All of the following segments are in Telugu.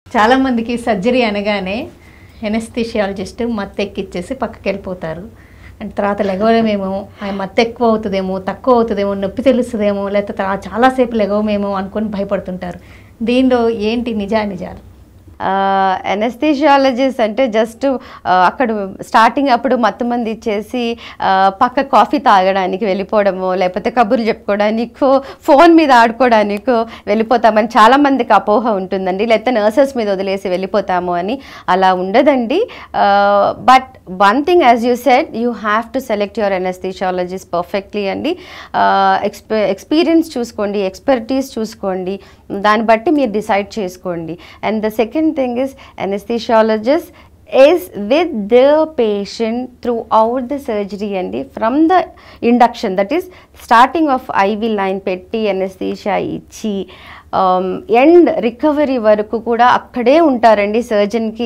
చాలామందికి సర్జరీ అనగానే ఎనస్థీషియాలజిస్ట్ మత్తెక్కిచ్చేసి పక్కకి వెళ్ళిపోతారు. అండ్ తర్వాత లెగవలేమేమో, మత్తు ఎక్కువ అవుతుందేమో, తక్కువ అవుతుందేమో, నొప్పి తెలుస్తుందేమో, లేకపోతే చాలాసేపు లెగవమేమో అనుకొని భయపడుతుంటారు. దీనిలో ఏంటి నిజాలు? ఎనస్థీషియాలజిస్ట్ అంటే జస్ట్ అక్కడ స్టార్టింగ్ అప్పుడు మత్తుమంది ఇచ్చేసి పక్క కాఫీ తాగడానికి వెళ్ళిపోవడము, లేకపోతే కబుర్లు చెప్పుకోవడానికో, ఫోన్ మీద ఆడుకోవడానికో వెళ్ళిపోతామని చాలామందికి అపోహ ఉంటుందండి. లేకపోతే నర్సెస్ మీద వదిలేసి వెళ్ళిపోతాము అని. అలా ఉండదండి. But one thing, as you said, you have to select your anesthesiologist perfectly అండి. ఎక్స్పీరియన్స్ చూసుకోండి, ఎక్స్పర్టీస్ చూసుకోండి, దాన్ని బట్టి మీరు డిసైడ్ చేసుకోండి. And the second thing is, anesthesiologist is with the patient throughout the surgery and from the induction, that is starting of IV line petti anesthesia ichi end recovery వరకు కూడా అక్కడే ఉంటారండి సర్జన్కి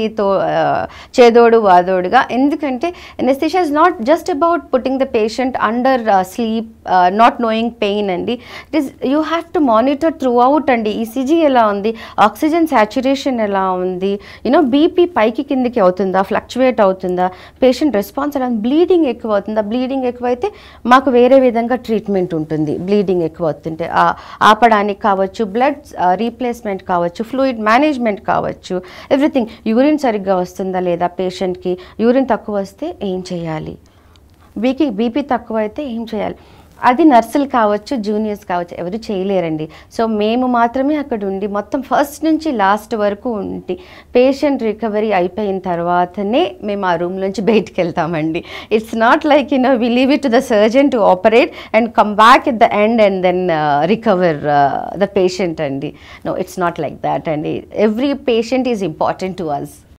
చేదోడు వాదోడుగా. ఎందుకంటే anesthesia is not just about putting the patient under sleep, not knowing pain అండి. It is you have to monitor throughout అండి. ఈసీజీ ఎలా ఉంది, ఆక్సిజన్ సాచురేషన్ ఎలా ఉంది, బీపీ పైకి కిందికి అవుతుందా, ఫ్లక్చువేట్ అవుతుందా, పేషెంట్ రెస్పాన్స్ ఎలా, బ్లీడింగ్ ఎక్కువ అవుతుందా, బ్లీడింగ్ ఎక్కువైతే మాకు వేరే విధంగా ట్రీట్మెంట్ ఉంటుంది. బ్లీడింగ్ ఎక్కువ అవుతుంటే ఆపడానికి కావచ్చు, బ్లడ్ రీప్లేస్మెంట్ కావచ్చు, ఫ్లూయిడ్ మేనేజ్మెంట్ కావచ్చు, ఎవ్రీథింగ్. యూరిన్ సరిగ్గా వస్తుందా లేదా పేషెంట్కి, యూరిన్ తక్కువ వస్తే ఏం చేయాలి, బీపీ తక్కువ అయితే ఏం చేయాలి, అది నర్సులు కావచ్చు, జూనియర్స్ కావచ్చు, ఎవరు చేయలేరండి. సో మేము మాత్రమే అక్కడ ఉండి మొత్తం ఫస్ట్ నుంచి లాస్ట్ వరకు ఉండి పేషెంట్ రికవరీ అయిపోయిన తర్వాతనే మేము ఆ రూమ్ నుంచి బయటికి వెళ్తామండి. It's not like we leave it to the surgeon to operate and come back at the end and then recover the patient అండి. No, it's not like that అండి. Every patient is important to us.